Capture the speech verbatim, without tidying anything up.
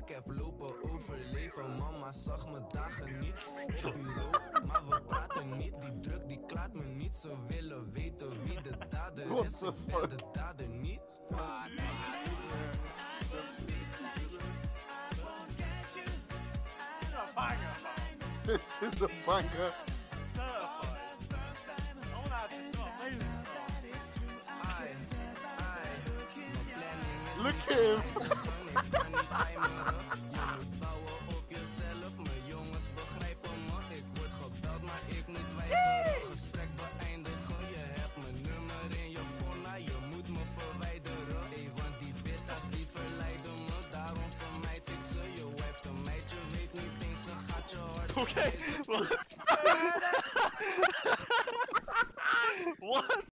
Ik heb lopen overleven, mama zag me dagen niet op bureau, maar we praten niet. Die druk die klaart me niet, ze willen weten wie de dader What is. the Ik ben fuck? de dader niet. This is a banger. Look at him. Gesprek beëindigen, je hebt mijn nummer in je phone, maar je moet me verwijderen. Ey, want die bitches die verleiden me, daarom vermijd ik ze. Je wijft een meidje, weet niet eens, ze gaat je hart. Oké, wat? What?